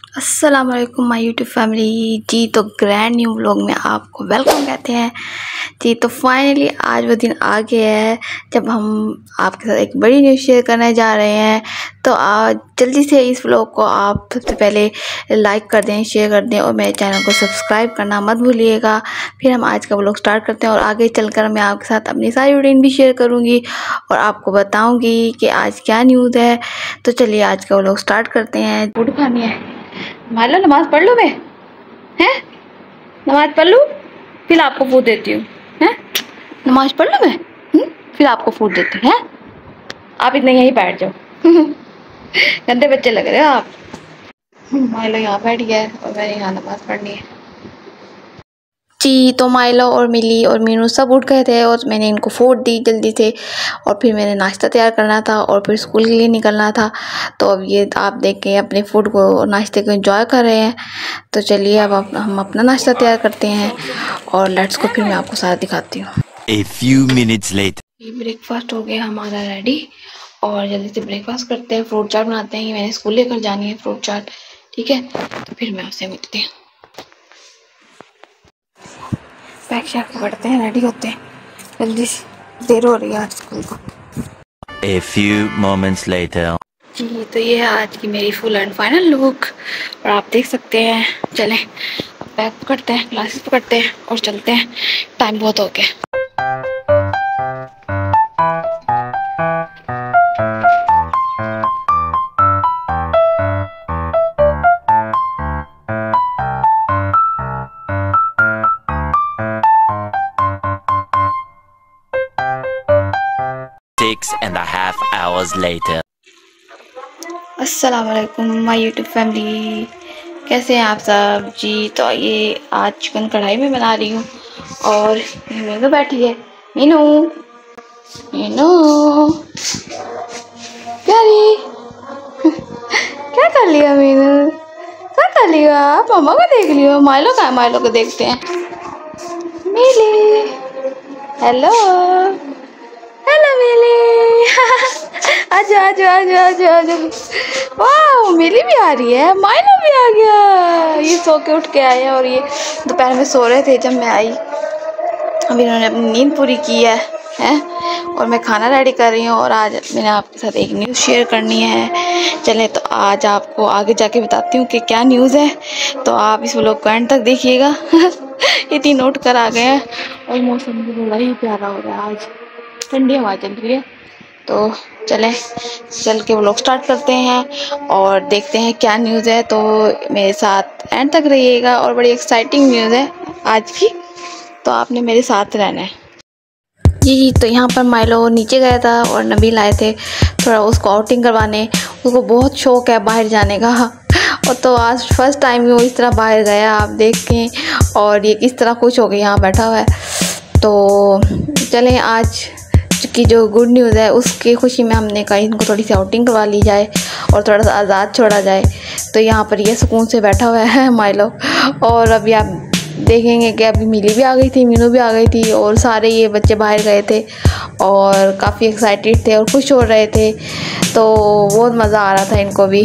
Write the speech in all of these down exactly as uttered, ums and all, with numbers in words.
अस्सलाम वालेकुम my YouTube family जी। तो ग्रैंड न्यू व्लॉग में आपको वेलकम कहते हैं जी। तो फाइनली आज वो दिन आ गया है जब हम आपके साथ एक बड़ी न्यूज़ शेयर करने जा रहे हैं। तो आज जल्दी से इस व्लॉग को आप सबसे पहले लाइक कर दें, शेयर कर दें और मेरे चैनल को सब्सक्राइब करना मत भूलिएगा। फिर हम आज का व्लॉग स्टार्ट करते हैं और आगे चलकर मैं आपके साथ अपनी सारी रूटीन भी शेयर करूँगी और आपको बताऊँगी कि आज क्या न्यूज़ है। तो चलिए आज का व्लॉग स्टार्ट करते हैं। फूड खानी है, मान लो नमाज पढ़ लो मैं, हैं नमाज पढ़ लूँ फिर आपको फूड देती हूँ। हैं नमाज पढ़ लो मैं, हुँ? फिर आपको फूड देती हूँ। हैं आप इतने यहीं बैठ जाओ गंदे बच्चे लग रहे हो आप। माइलो यहाँ बैठ गया है और मैंने यहाँ नमाज पढ़नी है जी। तो माइलो और मिली और मीनू सब उठ गए थे और मैंने इनको फूड दी जल्दी से और फिर मैंने नाश्ता तैयार करना था और फिर स्कूल के लिए निकलना था। तो अब ये आप देख के अपने फूड को, नाश्ते को एंजॉय कर रहे हैं। तो चलिए अब हम अपना नाश्ता तैयार करते हैं और लेट्स को फिर मैं आपको सारा दिखाती हूँ। A few minutes later. ये ब्रेकफास्ट हो गया हमारा रेडी और जल्दी से ब्रेकफास्ट करते हैं। फ्रूट चाट बनाते हैं, मैंने स्कूल लेकर जानी है फ्रूट चाट, ठीक है। तो फिर मैं उससे मिलती हूँ। बैग शैग पकड़ते हैं, रेडी होते हैं, जल्दी से देर हो रही है आज स्कूल को। A few moments later. जी तो ये है आज की मेरी फुल एंड फाइनल लुक और आप देख सकते हैं। चलें बैग पकड़ते हैं, क्लासेस पकड़ते हैं और चलते हैं, टाइम बहुत हो गया। Six and a half hours later. अस्सलाम वालेकुम माय यूट्यूब फैमिली, कैसे हैं आप सब जी। तो ये आज चिकन कढ़ाई में बना रही हूँ और मीनू बैठी है। मीनू मीनू क्या री क्या कर लिया मीनू, क्या कर लिया? मामा को देख लियो, माइलो का माइलो को देखते हैं। मिली हेलो हेलो मिली आजा आजा आजा आजा आजा। वाह मिली भी आ रही है, माइलो भी आ गया। ये सो के उठ के आए और ये दोपहर में सो रहे थे जब मैं आई। अभी इन्होंने अपनी नींद पूरी की है हैं और मैं खाना रेडी कर रही हूँ और आज मैंने आपके साथ एक न्यूज़ शेयर करनी है। चलें तो आज आपको आगे जाके बताती हूँ कि क्या न्यूज़ है। तो आप इस व्लॉग को एंड तक देखिएगा ये तीन उठ कर आ गए हैं और मौसम भी बड़ा ही प्यारा हो रहा है, आज ठंडी हवा चल रही है। तो चलें चल के व्लॉग स्टार्ट करते हैं और देखते हैं क्या न्यूज़ है। तो मेरे साथ एंड तक रहिएगा और बड़ी एक्साइटिंग न्यूज़ है आज की, तो आपने मेरे साथ रहना है जी जी। तो यहाँ पर माइलो नीचे गया था और नबील आए थे थोड़ा उसको आउटिंग करवाने। उसको बहुत शौक है बाहर जाने का और तो आज फर्स्ट टाइम ही वो इस तरह बाहर गया, आप देखें। और ये किस तरह खुश हो गया यहाँ बैठा हुआ है। तो चलें आज की जो गुड न्यूज़ है उसकी खुशी में हमने कहा इनको थोड़ी सी आउटिंग करवा ली जाए और थोड़ा सा आज़ाद छोड़ा जाए। तो यहाँ पर ये सुकून से बैठा हुआ है माइलो। और अभी आप देखेंगे कि अभी मिली भी आ गई थी, मीनू भी आ गई थी और सारे ये बच्चे बाहर गए थे और काफ़ी एक्साइटेड थे और खुश हो रहे थे। तो बहुत मज़ा आ रहा था इनको भी।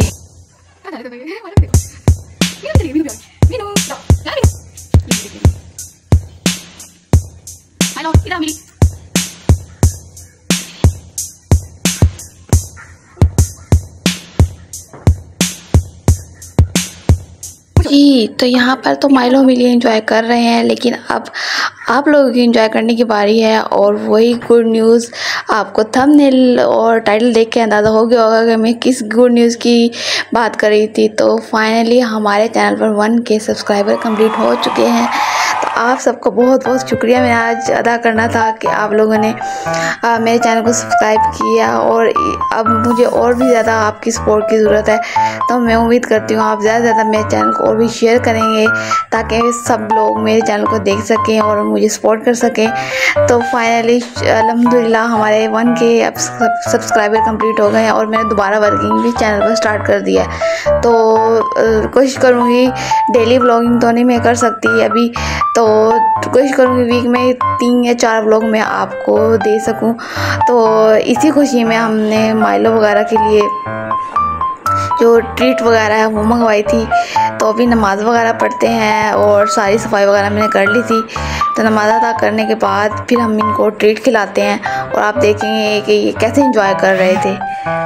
जी तो यहाँ पर तो माइलो मिली एंजॉय कर रहे हैं, लेकिन अब आप लोगों की एंजॉय करने की बारी है। और वही गुड न्यूज़ आपको थंबनेल और टाइटल देख के अंदाज़ा हो गया होगा कि मैं किस गुड न्यूज़ की बात कर रही थी। तो फाइनली हमारे चैनल पर वन के सब्सक्राइबर कंप्लीट हो चुके हैं। तो आप सबको बहुत बहुत शुक्रिया मैं आज अदा करना था कि आप लोगों ने आ, मेरे चैनल को सब्सक्राइब किया और अब मुझे और भी ज़्यादा आपकी सपोर्ट की ज़रूरत है। तो मैं उम्मीद करती हूँ आप ज़्यादा से ज़्यादा मेरे चैनल को और भी शेयर करेंगे ताकि सब लोग मेरे चैनल को देख सकें और मुझे सपोर्ट कर सकें। तो फाइनली अल्हम्दुलिल्लाह हमारे वन के अब सब्सक्राइबर कंप्लीट हो गए हैं और मैंने दोबारा वर्किंग भी चैनल पर स्टार्ट कर दिया है। तो कोशिश करूँगी, डेली व्लॉगिंग तो नहीं मैं कर सकती अभी, तो कोशिश करूँगी वीक में तीन या चार व्लॉग मैं आपको दे सकूँ। तो इसी खुशी में हमने माइलो वगैरह के लिए जो ट्रीट वगैरह है वो मंगवाई थी। तो अभी नमाज़ वगैरह पढ़ते हैं और सारी सफाई वगैरह मैंने कर ली थी। तो नमाज़ अदा करने के बाद फिर हम इनको ट्रीट खिलाते हैं और आप देखेंगे कि ये कैसे एंजॉय कर रहे थे।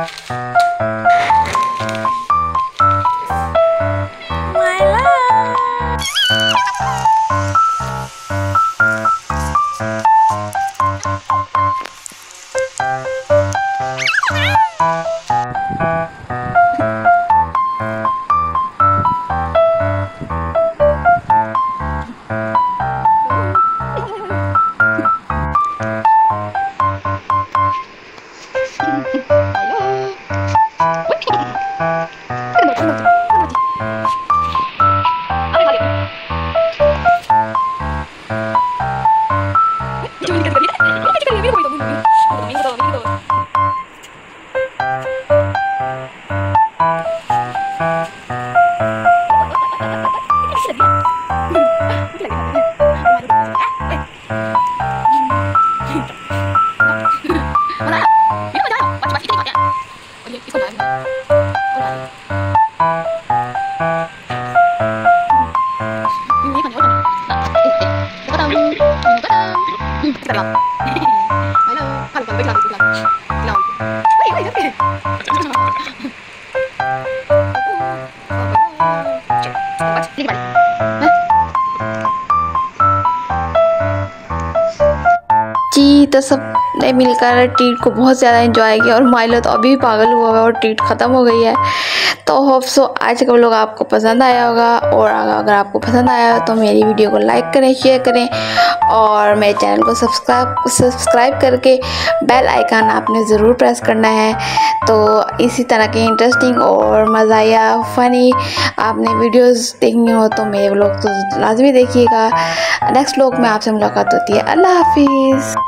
जी तो सब ने मिलकर ट्रीट को बहुत ज़्यादा एंजॉय किया और माइलो तो अभी भी पागल हुआ है और ट्रीट ख़त्म हो गई है। तो होप सो आज का व्लॉग आपको पसंद आया होगा और अगर आपको पसंद आया हो तो मेरी वीडियो को लाइक करें, शेयर करें और मेरे चैनल को सब्सक्राइब सब्सक्राइब करके बेल आइकन आपने ज़रूर प्रेस करना है। तो इसी तरह के इंटरेस्टिंग और मज़ाया फ़नी आपने वीडियोस देखनी हो तो मेरे व्लॉग तो लाजमी देखिएगा। नेक्स्ट व्लॉग में आपसे मुलाकात होती है। अल्लाह हाफिज़।